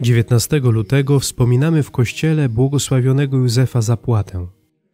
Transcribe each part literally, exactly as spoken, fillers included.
dziewiętnastego lutego wspominamy w kościele błogosławionego Józefa Zapłatę.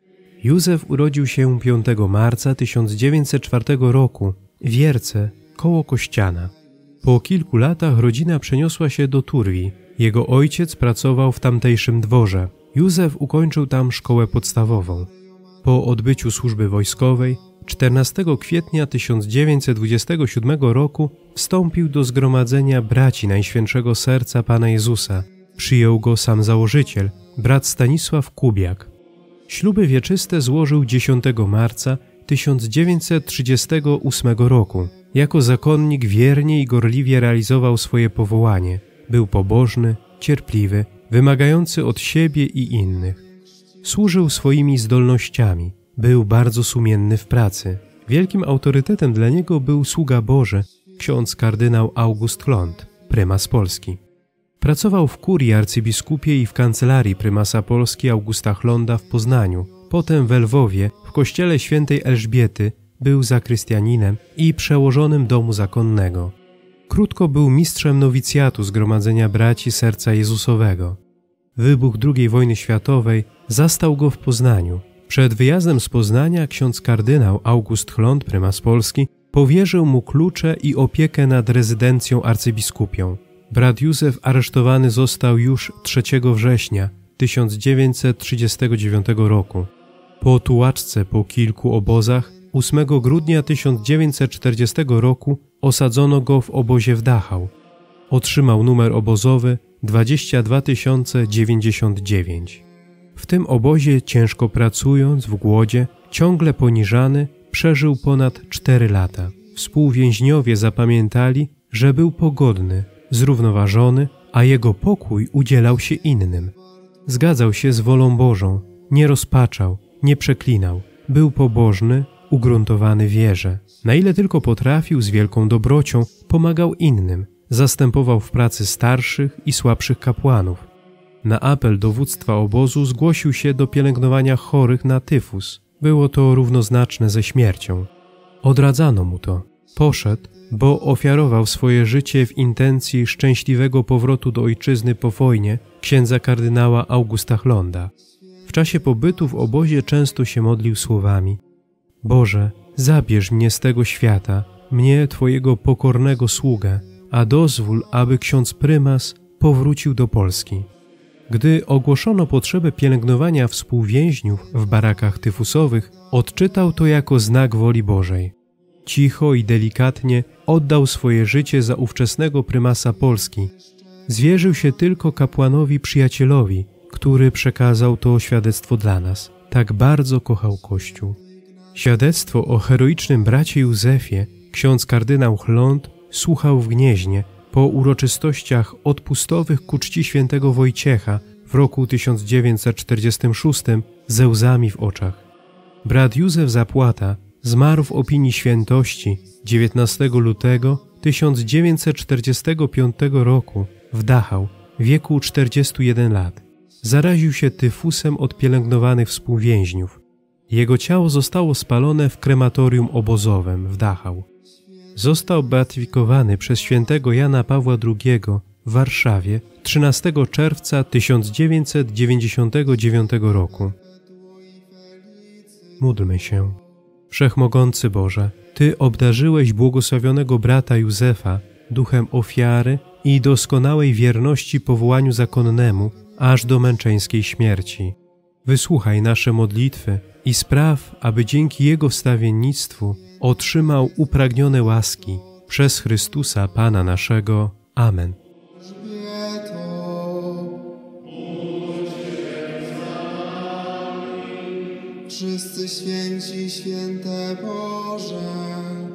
Józef urodził się piątego marca tysiąc dziewięćset czwartego roku w Wierce koło Kościana. Po kilku latach rodzina przeniosła się do Turwi. Jego ojciec pracował w tamtejszym dworze. Józef ukończył tam szkołę podstawową. Po odbyciu służby wojskowej czternastego kwietnia tysiąc dziewięćset dwudziestego siódmego roku wstąpił do zgromadzenia braci Najświętszego Serca Pana Jezusa. Przyjął go sam założyciel, brat Stanisław Kubiak. Śluby wieczyste złożył dziesiątego marca tysiąc dziewięćset trzydziestego ósmego roku. Jako zakonnik wiernie i gorliwie realizował swoje powołanie. Był pobożny, cierpliwy, wymagający od siebie i innych. Służył swoimi zdolnościami. Był bardzo sumienny w pracy. Wielkim autorytetem dla niego był sługa Boży, ksiądz kardynał August Hlond, prymas Polski. Pracował w kurii arcybiskupiej i w kancelarii prymasa Polski Augusta Hlonda w Poznaniu. Potem w Lwowie, w kościele świętej Elżbiety, był zakrystianinem i przełożonym domu zakonnego. Krótko był mistrzem nowicjatu Zgromadzenia Braci Serca Jezusowego. Wybuch drugiej wojny światowej zastał go w Poznaniu. Przed wyjazdem z Poznania ksiądz kardynał August Hlond, prymas Polski, powierzył mu klucze i opiekę nad rezydencją arcybiskupią. Brat Józef aresztowany został już trzeciego września tysiąc dziewięćset trzydziestego dziewiątego roku. Po tułaczce po kilku obozach ósmego grudnia tysiąc dziewięćset czterdziestego roku osadzono go w obozie w Dachau. Otrzymał numer obozowy dwadzieścia dwa tysiące dziewięćdziesiąt dziewięć. W tym obozie, ciężko pracując, w głodzie, ciągle poniżany, przeżył ponad cztery lata. Współwięźniowie zapamiętali, że był pogodny, zrównoważony, a jego pokój udzielał się innym. Zgadzał się z wolą Bożą, nie rozpaczał, nie przeklinał. Był pobożny, ugruntowany w wierze. Na ile tylko potrafił, z wielką dobrocią pomagał innym. Zastępował w pracy starszych i słabszych kapłanów. Na apel dowództwa obozu zgłosił się do pielęgnowania chorych na tyfus. Było to równoznaczne ze śmiercią. Odradzano mu to. Poszedł, bo ofiarował swoje życie w intencji szczęśliwego powrotu do ojczyzny po wojnie księdza kardynała Augusta Hlonda. W czasie pobytu w obozie często się modlił słowami: Boże, zabierz mnie z tego świata, mnie, Twojego pokornego sługę, a dozwól, aby ksiądz prymas powrócił do Polski. Gdy ogłoszono potrzebę pielęgnowania współwięźniów w barakach tyfusowych, odczytał to jako znak woli Bożej. Cicho i delikatnie oddał swoje życie za ówczesnego prymasa Polski. Zwierzył się tylko kapłanowi przyjacielowi, który przekazał to świadectwo dla nas. Tak bardzo kochał Kościół. Świadectwo o heroicznym bracie Józefie ksiądz kardynał Hlond słuchał w Gnieźnie po uroczystościach odpustowych ku czci świętego Wojciecha w roku tysiąc dziewięćset czterdziestym szóstym ze łzami w oczach. Brat Józef Zapłata zmarł w opinii świętości dziewiętnastego lutego tysiąc dziewięćset czterdziestego piątego roku w Dachau w wieku czterdziestu jeden lat. Zaraził się tyfusem od pielęgnowanych współwięźniów. Jego ciało zostało spalone w krematorium obozowym w Dachau. Został beatyfikowany przez świętego Jana Pawła drugiego w Warszawie trzynastego czerwca tysiąc dziewięćset dziewięćdziesiątego dziewiątego roku. Módlmy się. Wszechmogący Boże, Ty obdarzyłeś błogosławionego brata Józefa duchem ofiary i doskonałej wierności powołaniu zakonnemu aż do męczeńskiej śmierci. Wysłuchaj nasze modlitwy i spraw, aby dzięki Jego wstawiennictwu otrzymał upragnione łaski przez Chrystusa Pana naszego. Amen. Wszyscy święci, święte Boże,